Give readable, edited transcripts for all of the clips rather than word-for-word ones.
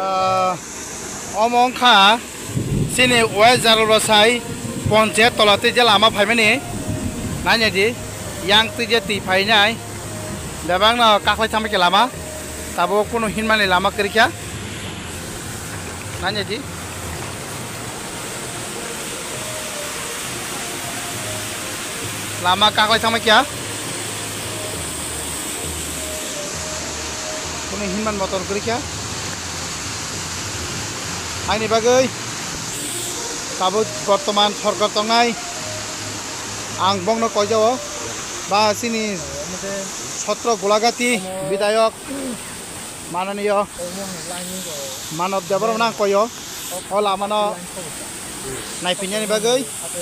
অমংখা সিনি ওয়ে জারলবাসাই পঞ্চায়েত তলাতে যে লামা ফাইমানি নাইনাদি yang tuh ti fainai dabang na kaklai sampai ke lama tabo kuno hinmani lama kerja nanya ji lama kaklai sampai kya kuno hinman motor kerja ini bagai tabo berteman sorga tongai angbong no kojawo বা চিনি ছত্র গোলাঘাটি বিধায়ক মাননীয় মানব দেবরমনা কয় হল আমার নাইফিনানি বাগৈ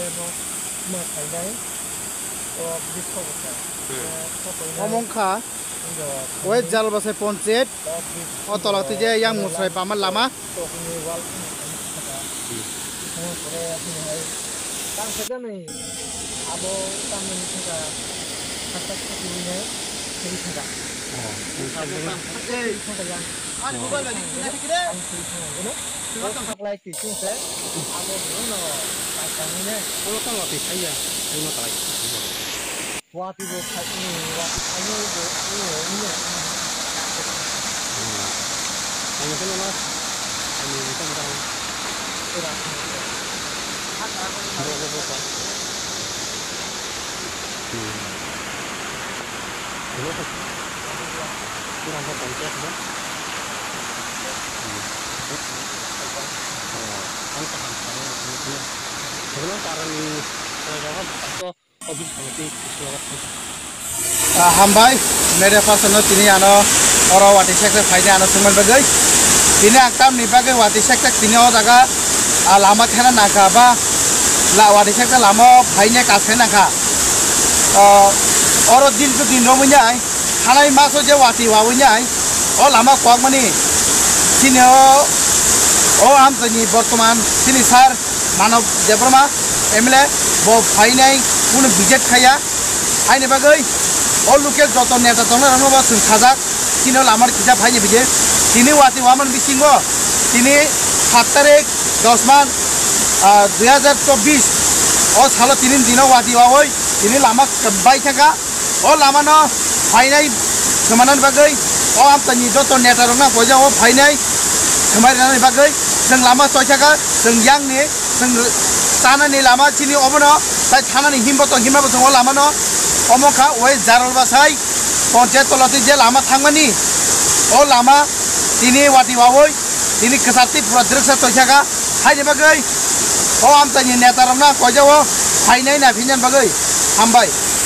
অমংখা ওয়েট জালবাসে পঞ্চায়েত অতলাতে যে ইয়াং মুসরাই পামার লামা abo tamu ni kita kata ini jadi kita ada bukan lagi nanti kita kita apply itu saya abo belum pasang ini kalau kan waktu saya lima kali waktu itu ini waktu ayo ini hanya kan mas ini kita orang kurang berpengalaman kan? Kan tahan saya kemudian. Sebelum karena saya atau habis seperti hambai, media personal ini ano orang wati sektor faida ano semua bagai. Ini akam nih bagai wati sektor ini orang jaga lama kena naga apa? La wati sektor lama faida kasih naga. Orang din tu din romunya, halai masuk je wati wawunya, lama kuak mani, sini am tadi berteman sini sar manav debrama, emle, boh fainai pun budget kaya, ini bagai, lokal jodoh neta tona rano basun khazak, sini lamar kita fainai budget, sini wati waman bisingo, sini 7 tarik 10 man 2024, salah tinin dino wati wawoi, ini lama kebaik jaga. Lama no fainai kemanan bagai am tani jodoh neta rona koja fainai kemarin bagai seng lama sochaka seng yang ni seng tanah ni lama cini omono sai tanah ni himbo lama no omokha oi jarol basai panchayat তলাতে যে lama thangmani lama tini wati wawoi tini kesati pura dreksa sochaka haine bagai am tani neta rona koja fainai na pinjan bagai hambai